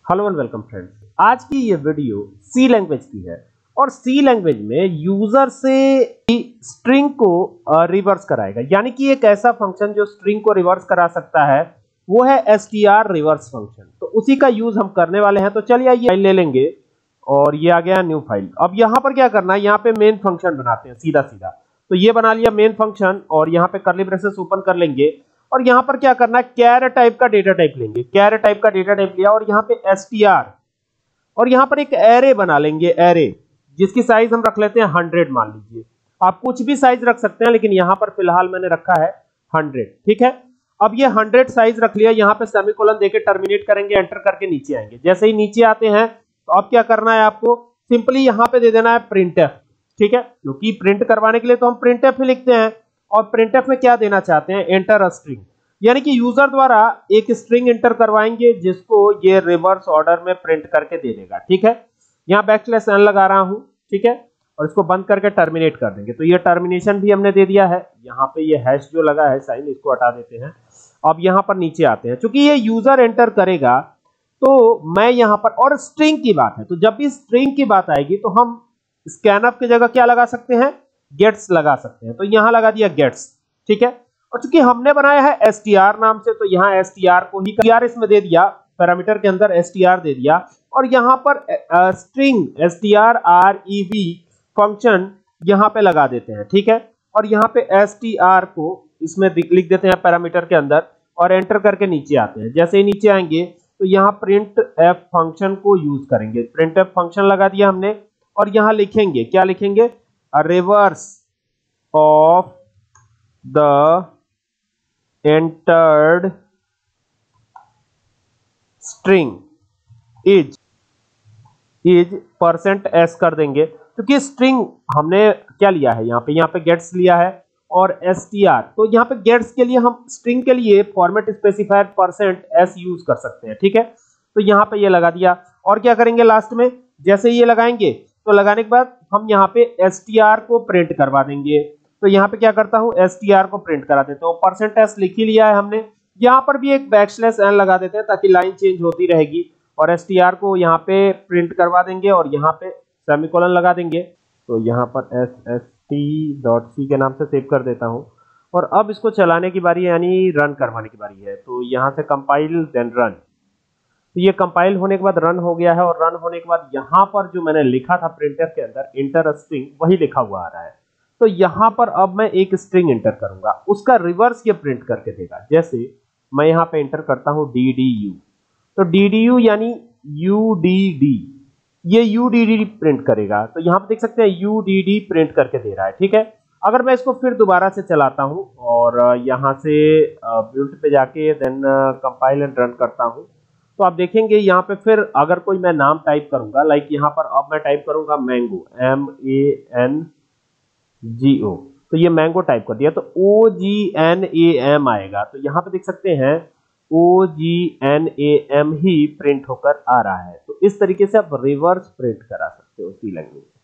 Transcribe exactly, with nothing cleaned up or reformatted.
Hello and welcome friends. आज की ये वीडियो सी लैंग्वेज की है और सी लैंग्वेज में यूजर से स्ट्रिंग को रिवर्स कराएगा, यानी कि एक ऐसा फंक्शन जो स्ट्रिंग को रिवर्स करा सकता है वो है एसटीआर रिवर्स फंक्शन। तो उसी का यूज हम करने वाले हैं। तो चलिए ये फाइल ले लेंगे और ये आ गया न्यू फाइल। अब यहाँ पर क्या करना है, यहाँ पे मेन फंक्शन बनाते हैं सीधा सीधा। तो ये बना लिया मेन फंक्शन और यहाँ पे कर्ली ब्रेसेस ओपन कर लेंगे और यहाँ पर क्या करना है, कैर टाइप का डेटा टाइप लेंगे। कैर टाइप का डेटा टाइप लिया और यहाँ पे एसटीआर और यहाँ पर एक एरे बना लेंगे, एरे जिसकी साइज हम रख लेते हैं हंड्रेड। मान लीजिए आप कुछ भी साइज रख सकते हैं, लेकिन यहाँ पर फिलहाल मैंने रखा है हंड्रेड। ठीक है, अब ये हंड्रेड साइज रख लिया। यहाँ पे सेमीकोलन देके टर्मिनेट करेंगे, एंटर करके नीचे आएंगे। जैसे ही नीचे आते हैं तो अब क्या करना है, आपको सिंपली यहाँ पे दे देना है प्रिंटफ। ठीक है, क्योंकि प्रिंट करवाने के लिए तो हम प्रिंटफ ही लिखते हैं और प्रिंटफ में क्या देना चाहते हैं, एंटर अ स्ट्रिंग, यानी कि यूजर द्वारा एक स्ट्रिंग एंटर करवाएंगे जिसको ये रिवर्स ऑर्डर में प्रिंट करके दे देगा। ठीक है, यहाँ बैकस्लैश एन लगा रहा हूं। ठीक है, और इसको बंद करके टर्मिनेट कर देंगे। तो ये टर्मिनेशन भी हमने दे दिया है। यहाँ पे ये हैश जो लगा है साइन, इसको हटा देते हैं। अब यहाँ पर नीचे आते हैं, क्योंकि ये यूजर एंटर करेगा तो मैं यहाँ पर, और स्ट्रिंग की बात है तो जब भी स्ट्रिंग की बात आएगी तो हम स्कैनफ की जगह क्या लगा सकते हैं, गेट्स लगा सकते हैं। तो यहाँ लगा दिया गेट्स। ठीक है, और चूंकि हमने बनाया है एसटीआर नाम से तो यहाँ एसटीआर को ही एसटीआर इसमें दे दिया, पैरामीटर के अंदर एसटीआर दे दिया और यहाँ पर string STR R E V function यहाँ पे लगा देते हैं। ठीक है, और यहाँ पे एसटीआर को इसमें लिख देते हैं पैरामीटर के अंदर और एंटर करके नीचे आते हैं। जैसे ही नीचे आएंगे तो यहाँ प्रिंट एफ फंक्शन को यूज करेंगे। प्रिंट एफ फंक्शन लगा दिया हमने और यहाँ लिखेंगे, क्या लिखेंगे, reverse of the entered string is is percent s कर देंगे, क्योंकि स्ट्रिंग हमने क्या लिया है, यहाँ पे यहाँ पे गेट्स लिया है और एसटीआर। तो यहाँ पे गेट्स के लिए हम स्ट्रिंग के लिए format specifier percent s use कर सकते हैं। ठीक है, तो यहाँ पे ये लगा दिया और क्या करेंगे लास्ट में, जैसे ये लगाएंगे तो लगाने के बाद हम यहाँ पे एसटीआर को प्रिंट करवा देंगे। तो यहाँ पे क्या करता हूँ, एसटीआर को प्रिंट करा देता हूँ। परसेंट एस लिख ही लिया है हमने। यहाँ पर भी एक बैकस्लैश एन लगा देते हैं ताकि लाइन चेंज होती रहेगी और एसटीआर को यहाँ पे प्रिंट करवा देंगे और यहाँ पे सेमीकोलन लगा देंगे। तो यहाँ पर S S T dot C के नाम से सेव कर देता हूँ और अब इसको चलाने की बारी है, यानी रन करवाने की बारी है। तो यहाँ से कंपाइल देन रन। तो ये कंपाइल होने के बाद रन हो गया है और रन होने के बाद यहाँ पर जो मैंने लिखा था प्रिंटफ के अंदर एंटर अ स्ट्रिंग, वही लिखा हुआ आ रहा है। तो यहाँ पर अब मैं एक स्ट्रिंग एंटर करूंगा, उसका रिवर्स ये प्रिंट करके देगा। जैसे मैं यहाँ पे एंटर करता हूँ डी डी यू, तो डी डी यू यानी यू डी डी, ये यू डी डी प्रिंट करेगा। तो यहाँ पे देख सकते हैं यू डी डी प्रिंट करके दे रहा है। ठीक है, अगर मैं इसको फिर दोबारा से चलाता हूँ और यहाँ से बिल्ड पे जाके देन कंपाइल एंड रन करता हूँ तो आप देखेंगे यहाँ पे फिर अगर कोई मैं नाम टाइप करूंगा, लाइक यहाँ पर अब मैं टाइप करूंगा mango, M A N G O, तो ये मैंगो टाइप कर दिया तो ओ जी एन ए एम आएगा। तो यहाँ पे देख सकते हैं O G N A M ही प्रिंट होकर आ रहा है। तो इस तरीके से आप रिवर्स प्रिंट करा सकते हो सी लैंग्वेज।